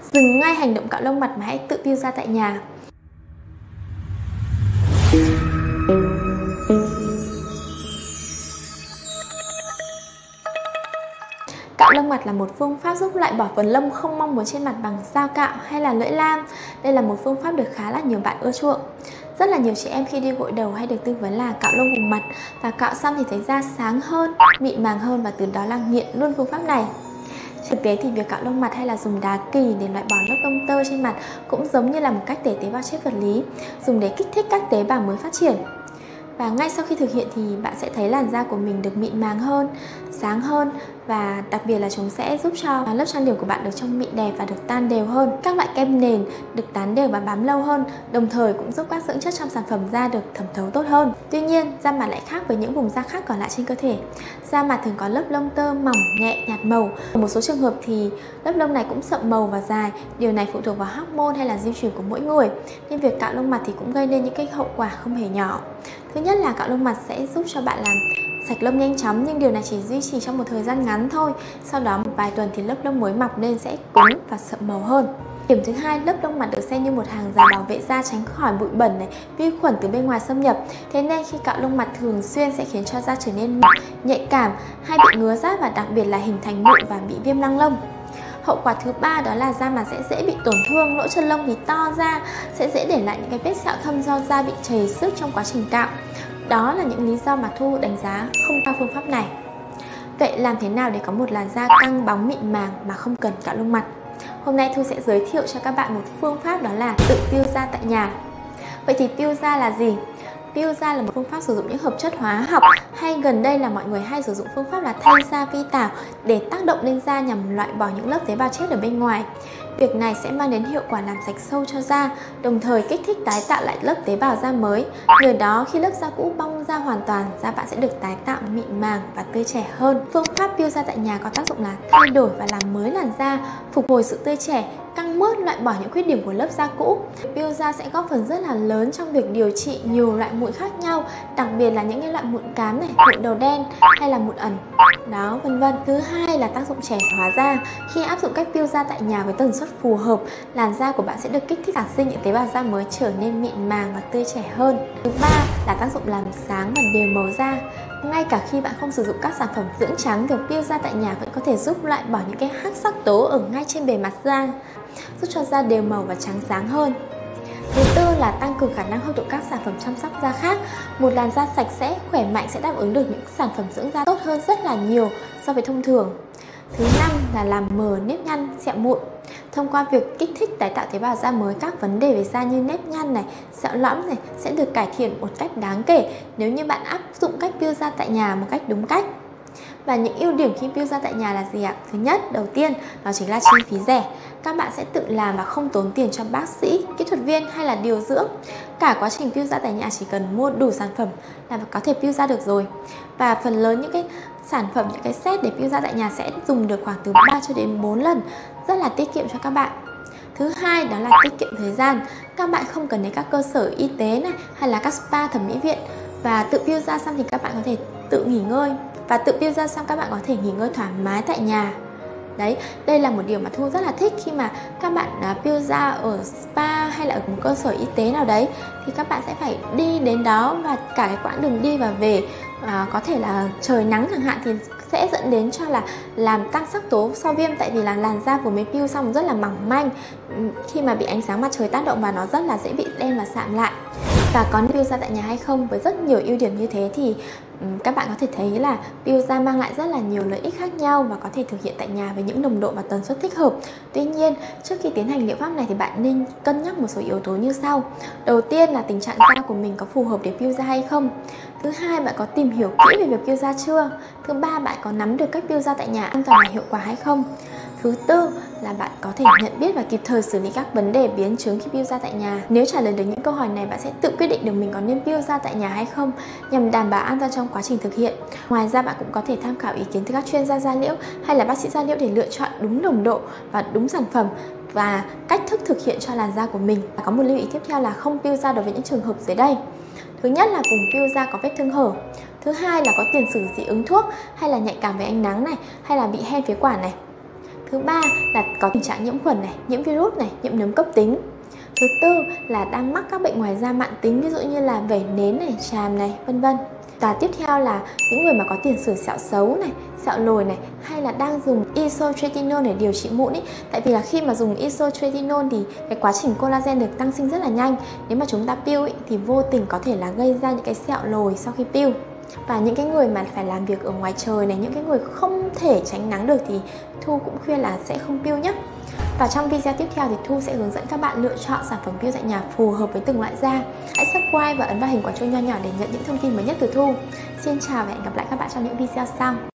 Dừng ngay hành động cạo lông mặt mà hãy tự peel da tại nhà. Cạo lông mặt là một phương pháp giúp loại bỏ phần lông không mong muốn trên mặt bằng dao cạo hay là lưỡi lam. Đây là một phương pháp được khá là nhiều bạn ưa chuộng. Rất là nhiều chị em khi đi gội đầu hay được tư vấn là cạo lông vùng mặt, và cạo xong thì thấy da sáng hơn, mịn màng hơn, và từ đó là nghiện luôn phương pháp này. Thực tế thì việc cạo lông mặt hay là dùng đá kì để loại bỏ lớp lông tơ trên mặt cũng giống như là một cách để tế bào chết vật lý, dùng để kích thích các tế bào mới phát triển. Và ngay sau khi thực hiện thì bạn sẽ thấy làn da của mình được mịn màng hơn, sáng hơn, và đặc biệt là chúng sẽ giúp cho lớp trang điểm của bạn được trông mịn đẹp và được tan đều hơn. Các loại kem nền được tán đều và bám lâu hơn, đồng thời cũng giúp các dưỡng chất trong sản phẩm da được thẩm thấu tốt hơn. Tuy nhiên, da mặt lại khác với những vùng da khác còn lại trên cơ thể. Da mặt thường có lớp lông tơ mỏng, nhẹ, nhạt màu. Ở một số trường hợp thì lớp lông này cũng sậm màu và dài. Điều này phụ thuộc vào hormone hay là di truyền của mỗi người, nên việc cạo lông mặt thì cũng gây nên những cái hậu quả không hề nhỏ. Thứ nhất là cạo lông mặt sẽ giúp cho bạn làm sạch lông nhanh chóng, nhưng điều này chỉ duy trì trong một thời gian ngắn thôi. Sau đó một vài tuần thì lớp lông mới mọc nên sẽ cứng và sậm màu hơn. Điểm thứ hai, lớp lông mặt được xem như một hàng rào bảo vệ da tránh khỏi bụi bẩn này, vi khuẩn từ bên ngoài xâm nhập. Thế nên khi cạo lông mặt thường xuyên sẽ khiến cho da trở nên nhạy cảm, hay bị ngứa rát, và đặc biệt là hình thành mụn và bị viêm răng lông. Hậu quả thứ ba đó là da mặt sẽ dễ bị tổn thương, lỗ chân lông thì to ra, sẽ dễ để lại những cái vết sẹo thâm do da bị trầy xước trong quá trình cạo. Đó là những lý do mà Thu đánh giá không cao phương pháp này. Vậy làm thế nào để có một làn da căng bóng mịn màng mà không cần cạo lông mặt? Hôm nay Thu sẽ giới thiệu cho các bạn một phương pháp, đó là tự peel da tại nhà. Vậy thì peel da là gì? Peel da là một phương pháp sử dụng những hợp chất hóa học, hay gần đây là mọi người hay sử dụng phương pháp là thay da vi tảo để tác động lên da nhằm loại bỏ những lớp tế bào chết ở bên ngoài. Việc này sẽ mang đến hiệu quả làm sạch sâu cho da, đồng thời kích thích tái tạo lại lớp tế bào da mới. Nhờ đó khi lớp da cũ bong ra hoàn toàn, da bạn sẽ được tái tạo mịn màng và tươi trẻ hơn. Phương pháp peel da tại nhà có tác dụng là thay đổi và làm mới làn da, phục hồi sự tươi trẻ, căng mướt, loại bỏ những khuyết điểm của lớp da cũ. Peel da sẽ góp phần rất là lớn trong việc điều trị nhiều loại mụn khác nhau, đặc biệt là những cái loại mụn cám này, mụn đầu đen hay là mụn ẩn đó, vân vân. Thứ hai là tác dụng trẻ hóa da. Khi áp dụng cách peel da tại nhà với tần suất phù hợp, làn da của bạn sẽ được kích thích sản sinh những tế bào da mới, trở nên mịn màng và tươi trẻ hơn. Thứ ba là tác dụng làm sáng và đều màu da. Ngay cả khi bạn không sử dụng các sản phẩm dưỡng trắng, việc peel da tại nhà vẫn có thể giúp loại bỏ những cái hắc sắc tố ở ngay trên bề mặt da, giúp cho da đều màu và trắng sáng hơn. Thứ tư là tăng cường khả năng hấp thụ các sản phẩm chăm sóc da khác. Một làn da sạch sẽ, khỏe mạnh sẽ đáp ứng được những sản phẩm dưỡng da tốt hơn rất là nhiều so với thông thường. Thứ năm là làm mờ nếp nhăn, sẹo mụn. Thông qua việc kích thích tái tạo tế bào da mới, các vấn đề về da như nếp nhăn này, sẹo lõm này sẽ được cải thiện một cách đáng kể nếu như bạn áp dụng cách peel da tại nhà một cách đúng cách. Và những ưu điểm khi peel da tại nhà là gì ạ? Thứ nhất, đầu tiên đó chính là chi phí rẻ. Các bạn sẽ tự làm và không tốn tiền cho bác sĩ, kỹ thuật viên hay là điều dưỡng. Cả quá trình peel da tại nhà chỉ cần mua đủ sản phẩm là có thể peel da được rồi. Và phần lớn những cái sản phẩm, những cái set để peel da tại nhà sẽ dùng được khoảng từ 3 cho đến 4 lần, rất là tiết kiệm cho các bạn. Thứ hai đó là tiết kiệm thời gian. Các bạn không cần đến các cơ sở y tế này hay là các spa, thẩm mỹ viện, và tự peel da xong thì các bạn có thể tự nghỉ ngơi. Và tự peel da xong các bạn có thể nghỉ ngơi thoải mái tại nhà. Đấy, đây là một điều mà Thu rất là thích khi mà các bạn peel da ở spa hay là ở một cơ sở y tế nào đấy, thì các bạn sẽ phải đi đến đó, và cả cái quãng đường đi và về có thể là trời nắng chẳng hạn thì sẽ dẫn đến cho là làm tăng sắc tố sau viêm, tại vì là làn da vừa mới peel xong rất là mỏng manh, khi mà bị ánh sáng mặt trời tác động vào nó rất là dễ bị đen và sạm lại. Và có nên peel da tại nhà hay không? Với rất nhiều ưu điểm như thế thì các bạn có thể thấy là peel da mang lại rất là nhiều lợi ích khác nhau và có thể thực hiện tại nhà với những nồng độ và tần suất thích hợp. Tuy nhiên, trước khi tiến hành liệu pháp này thì bạn nên cân nhắc một số yếu tố như sau. Đầu tiên là tình trạng da của mình có phù hợp để peel da hay không. Thứ hai, bạn có tìm hiểu kỹ về việc peel da chưa. Thứ ba, bạn có nắm được cách peel da tại nhà an toàn và hiệu quả hay không. Thứ tư là bạn có thể nhận biết và kịp thời xử lý các vấn đề biến chứng khi peel da tại nhà. Nếu trả lời được những câu hỏi này, bạn sẽ tự quyết định được mình có nên peel da tại nhà hay không, nhằm đảm bảo an toàn trong quá trình thực hiện. Ngoài ra, bạn cũng có thể tham khảo ý kiến từ các chuyên gia da liễu hay là bác sĩ da liễu để lựa chọn đúng nồng độ và đúng sản phẩm và cách thức thực hiện cho làn da của mình. Và có một lưu ý tiếp theo là không peel da đối với những trường hợp dưới đây. Thứ nhất là vùng peel da có vết thương hở. Thứ hai là có tiền sử dị ứng thuốc hay là nhạy cảm với ánh nắng này, hay là bị hen phế quản này. Thứ ba là có tình trạng nhiễm khuẩn này, nhiễm virus này, nhiễm nấm cấp tính. Thứ tư là đang mắc các bệnh ngoài da mãn tính, ví dụ như là vẩy nến này, tràm này, vân vân. Và tiếp theo là những người mà có tiền sử sẹo xấu này, sẹo lồi này, hay là đang dùng isotretinoin để điều trị mụn ý. Tại vì là khi mà dùng isotretinoin thì cái quá trình collagen được tăng sinh rất là nhanh. Nếu mà chúng ta peel ý, thì vô tình có thể là gây ra những cái sẹo lồi sau khi peel. Và những cái người mà phải làm việc ở ngoài trời này, những cái người không thể tránh nắng được thì Thu cũng khuyên là sẽ không peel nhé. Và trong video tiếp theo thì Thu sẽ hướng dẫn các bạn lựa chọn sản phẩm peel tại nhà phù hợp với từng loại da. Hãy subscribe và ấn vào hình quả chuông nho nhỏ để nhận những thông tin mới nhất từ Thu. Xin chào và hẹn gặp lại các bạn trong những video sau.